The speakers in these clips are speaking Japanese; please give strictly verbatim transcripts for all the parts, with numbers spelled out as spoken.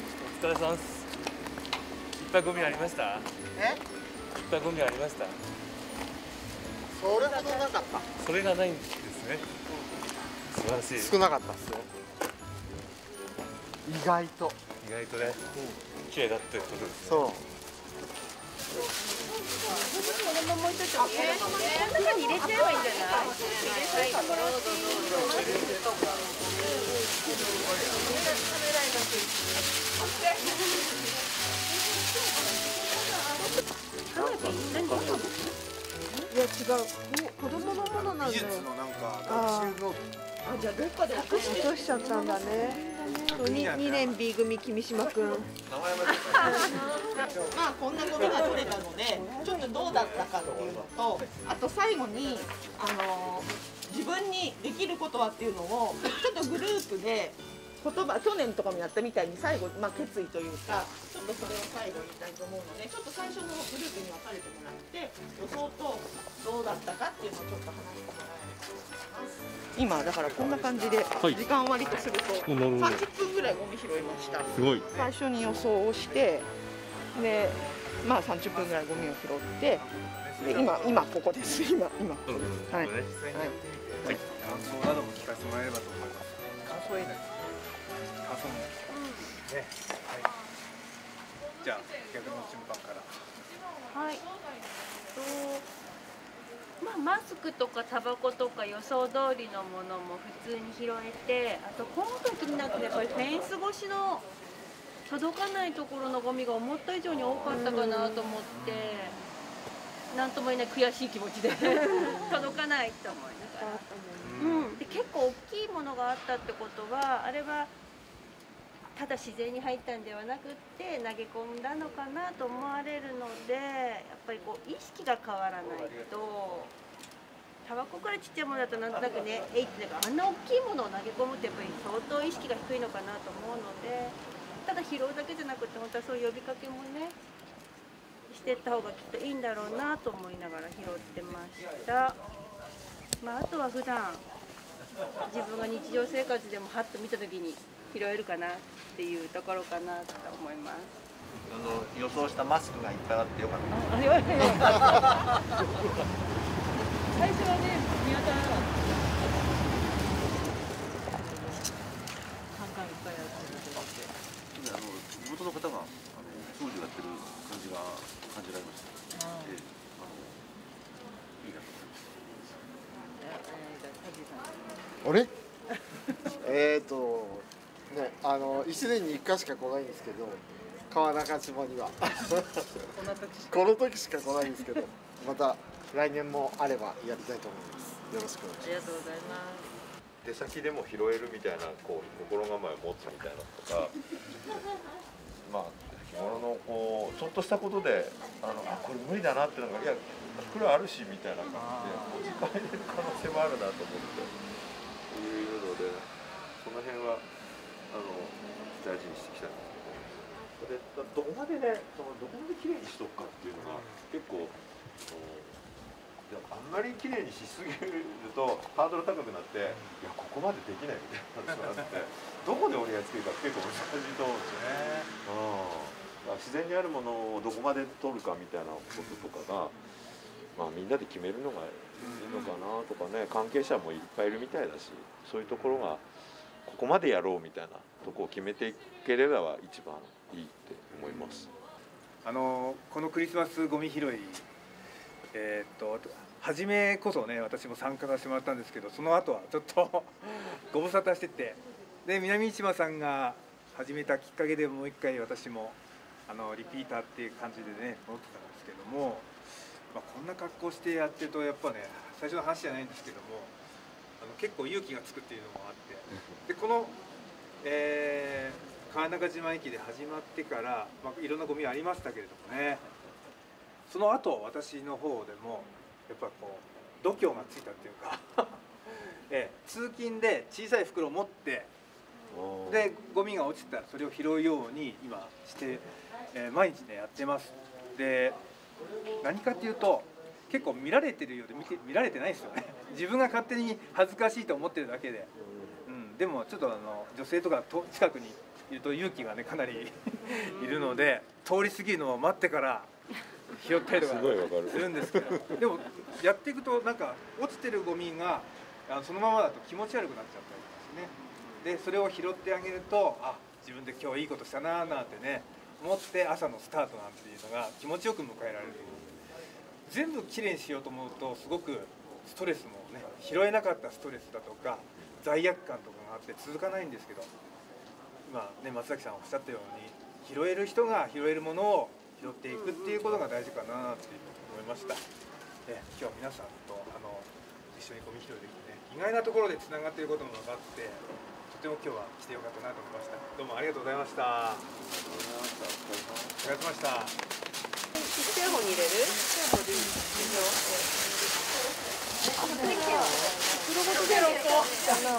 お疲れ様です。いっぱいゴミありました？ え？ いっぱいゴミありました？ それほどなかった。 それがないんですね。素晴らしい。 少なかったですよ。意外と。 意外とね、綺麗だってことですね。 そう。 このまま置いといてもいい。この中に入れちゃえばいいんじゃない？はい、どうぞどうぞ。いや違う。子供のものなんだよ。 美術のなんか学習ノート。 あ、じゃあどっかで隠し落としちゃったんだね。ににねん B 組君島くん。 名前まで。 まあこんなゴミが取れたので、ちょっとどうだったかっていうのと、あと最後にあの自分にできることはっていうのをちょっとグループで言葉、去年とかもやったみたいに最後、まあ、決意というかちょっとそれを最後言いたいと思うので、ちょっと最初のグループに分かれてもらって予想とどうだったかっていうのをちょっと話してもらえればと思います。今だからこんな感じで時間割とするとさんじゅっぷんぐらいゴミ拾いました。 すごい。 最初に予想をしてで、まあさんじゅっぷんぐらいゴミを拾ってで今今ここです今今はいはい。 感想なども聞かせてもらえればと思います。感想いいです。感想もね。はい。じゃあ逆の順番から。 はい。とまあマスクとかタバコとか予想通りのものも普通に拾えて、あと今回気になってやっぱりフェンス越しの届かないところのゴミが思った以上に多かったかなと思って、なんとも言えない悔しい気持ちで届かないと思いながら。うん。で結構大きいものがあったってことはあれは。ただ自然に入ったんではなくって投げ込んだのかなと思われるので、やっぱりこう意識が変わらないと、タバコからちっちゃいものだとなんとなくねえいってなんかあんな大きいものを投げ込むってやっぱり相当意識が低いのかなと思うので、ただ拾うだけじゃなくて本当はそういう呼びかけもねしていった方がきっといいんだろうなと思いながら拾ってました。まあ、あとは普段自分が日常生活でもハッと見た時に拾えるかなっていうところかなと思います。 あの予想したマスクがいっぱいあってよかった。 あ、言われてる。最初はね、見当たらなかった。看板いっぱいあってる。 あの地元の方があの掃除をやってる感じが感じられました。あええ、あのいいなと思いました。 あれ？えっとね、あの一年に一回しか来ないんですけど、川中島にはこの時しか来ないんですけど、また来年もあればやりたいと思います。よろしくお願いします。 ありがとうございます。 出先でも拾えるみたいなこう心構えを持つみたいなとかまあ日頃のこうちょっとしたことであのあこれ無理だなっていうのがいや袋あるしみたいな感じで持ち帰れる可能性もあるなと思っていうのでその辺はあの大事にしてきたんですけど、それどこまでねそのどこまで綺麗にしとくかっていうのが結構あんまり綺麗にしすぎるとハードル高くなっていやここまでできないみたいな話があってどこで折り合いつけるか結構難しいと思うんですよね。うん、自然にあるものをどこまで取るかみたいなこととかが、まあ、みんなで決めるのがいいのかなとかね、関係者もいっぱいいるみたいだしそういうところがここまでやろうみたいなとこを決めていければ一番いいって思います。 あのこのクリスマスゴミ拾いえー、っと初めこそね私も参加させてもらったんですけど、その後はちょっとご無沙汰してて、で南市島さんが始めたきっかけでもう一回私もあのリピーターっていう感じでね戻ってたんですけども、まあ、こんな格好してやってるとやっぱね最初の話じゃないんですけどもあの結構勇気がつくっていうのもあってでこの、えー、川中島駅で始まってから、まあ、いろんなゴミありましたけれどもね、その後私の方でもやっぱこう度胸がついたっていうかえ通勤で小さい袋を持ってでゴミが落ちたらそれを拾うように今して、えー、毎日ねやってます。で何かっていうと結構見られてるようで見て見られてないですよね自分が勝手に恥ずかしいと思ってるだけで、うん、でもちょっとあの女性とかと近くにいると勇気がねかなりいるので、通り過ぎるのを待ってから拾ったりとかするんですけど、でもやっていくとなんか落ちてるゴミがあのそのままだと気持ち悪くなっちゃったりですね。でそれを拾ってあげると、あ、自分で今日いいことしたなーなんてね思って朝のスタートなんていうのが気持ちよく迎えられる。全部きれいにしようと思うとすごくストレスもね、拾えなかったストレスだとか罪悪感とかがあって続かないんですけど、今ね松崎さんおっしゃったように拾える人が拾えるものを拾っていくっていうことが大事かなって思いました。え今日は皆さんとあの一緒にゴミ拾いできてね、意外なところでつながっていることも分かって、とても今日は来てよかったなと思いました。どうもありがとうございました。ありがとうございました。 ちっちゃい方に入れる？ちっちゃい方でいいですよ。袋ごとでろっこかな。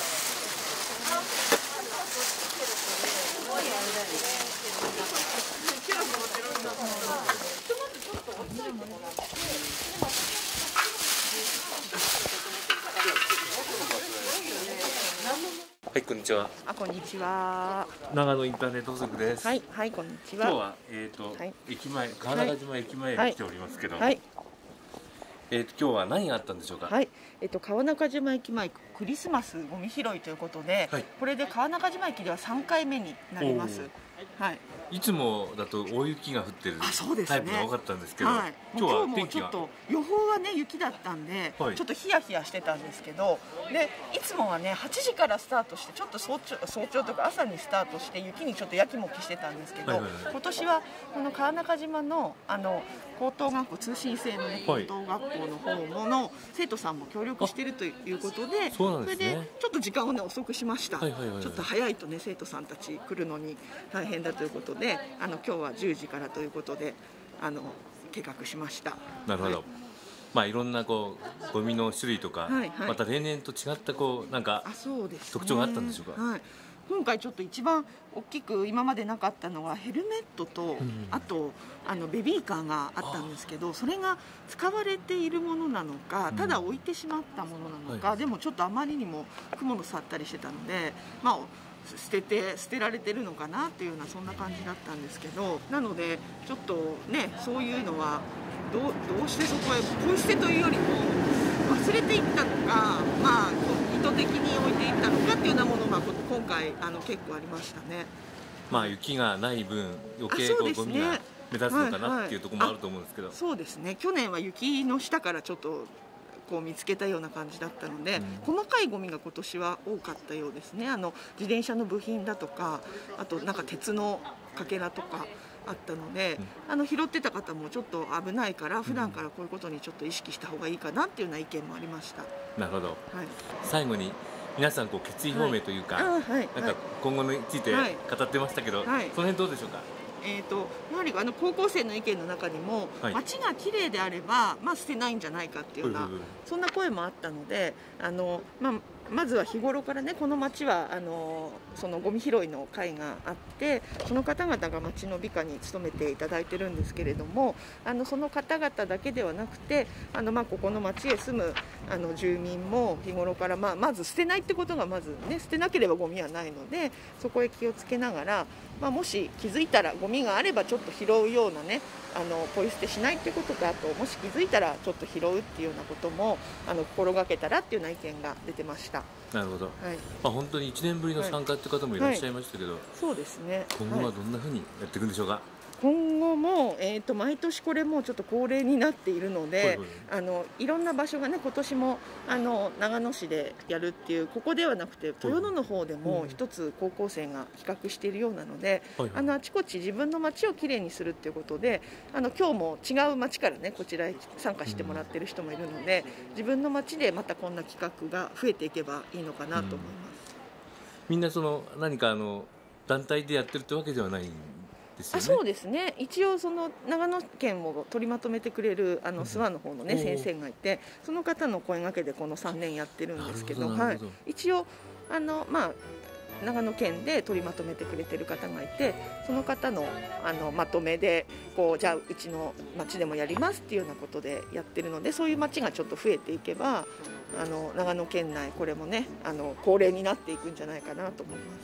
はい、こんにちは。 あ、こんにちは。 長野インターネット補足です。 はい、はい、こんにちは。 今日はえっ、と、 はい、 駅前、川中島駅前に来ておりますけど、 はい、 えっ、と今日は何があったんでしょうか。 はい、えっと川中島駅前クリスマスゴミ拾いということで、 はい、 これで川中島駅ではさんかいめになります。はい。 いつもだと大雪が降ってるタイプが多かったんですけど、 はい、 今日はも天気がちょっと予報はね雪だったんで、 はい、 ちょっとヒヤヒヤしてたんですけど、でいつもはねはちじからスタートしてちょっと早朝早朝とか朝にスタートして雪にちょっとやきもきしてたんですけど、はいはいはい、今年はこの川中島のあの高等学校通信制の、ね、高等学校の方の生徒さんも協力しているということで、 そうなんですね、 それでちょっと時間をね遅くしました。 はいはいはいはい、 ちょっと早いとね生徒さんたち来るのに大変だということで、あの今日はじゅうじからということであの計画しました。 なるほど。はい、まあいろんなこうゴミの種類とか、 はいはい、また例年と違ったこうなんか特徴があったんでしょうか。 はい、今回ちょっと一番大きく今までなかったのはヘルメットと、うん、あとあのベビーカーがあったんですけど、それが使われているものなのか、ただ置いてしまったものなのか、うん、でもちょっとあまりにも雲の去ったりしてたので、まあ捨てて捨てられてるのかなっていうようなそんな感じだったんですけど、なのでちょっとねそういうのはどう、どうしてそこへポイ捨てというよりも忘れていったのか、まあ意図的に置いていったのかっていうようなものが今回あの結構ありましたね。 まあ雪がない分余計こうゴミが目立つのかなっていうところもあると思うんですけど、 そうですね。去年は雪の下からちょっとこう見つけたような感じだったので、うん、細かいゴミが今年は多かったようですね。あの自転車の部品だとか、あとなんか鉄のかけらとかあったので、うん、あの拾ってた方もちょっと危ないから普段からこういうことにちょっと意識した方がいいかなっていうような意見もありました。 なるほど。はい、最後に皆さんこう決意表明というか、 はいはい、 なんか今後について語ってましたけど、はいはい、その辺どうでしょうか。 えー、とやはりあの高校生の意見の中にも、はい、街がきれいであれば、まあ、捨てないんじゃないかっていうような、そんな声もあったので、あの、まあ、まずは日頃からねこの町はあのそのゴミ拾いの会があって、その方々が町の美化に努めていただいてるんですけれども、あのその方々だけではなくて、あの、まあ、ここの町へ住むあの住民も日頃から、まあ、まず捨てないってことがまずね、捨てなければゴミはないので、そこへ気をつけながら、まあ、もし気づいたらゴミがあればちょっと拾うようなね、あのポイ捨てしないっていうことと、あともし気づいたらちょっと拾うっていうようなこともあの心がけたらっていうような意見が出てました。 なるほど。 はい、 まあ本当にいちねんぶりの参加って方もいらっしゃいましたけど、はいはい、 そうですね。 今後はどんなふうにやっていくんでしょうか。 今後も、えー、と毎年これもちょっと恒例になっているので、はいはい、あのいろんな場所がね今年もあの長野市でやるっていう、ここではなくて豊野の方でも一つ高校生が企画しているようなので、はいはい、あのあちこち自分の街をきれいにするっていうことで、あの今日も違う街からねこちらへ参加してもらっている人もいるので、自分の街でまたこんな企画が増えていけばいいのかなと思います。 みんなその何かあの団体でやってるってわけではないんですよね。 あ、そうですね。一応その長野県を取りまとめてくれるあの諏訪の方のね、うん、先生がいて、その方の声掛けでこのさんねんやってるんですけど、はい、一応あのまあ長野県で取りまとめてくれてる方がいて、その方のあのまとめでこうじゃあうちの町でもやりますっていうようなことでやってるので、そういう町がちょっと増えていけば、あの長野県内これもねあの恒例になっていくんじゃないかなと思います。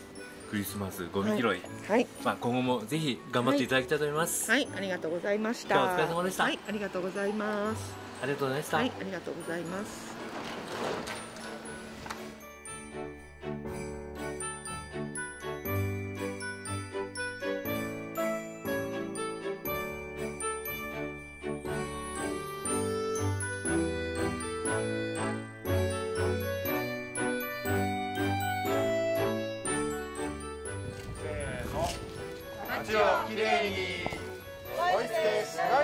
クリスマスゴミ拾い、 はい、はい、 まあ今後もぜひ頑張っていただきたいと思います。 はい、はい、ありがとうございました。 今日はお疲れ様でした。 はい、ありがとうございます。 ありがとうございました。 はい、ありがとうございます。 街をきれいに、おいすけします。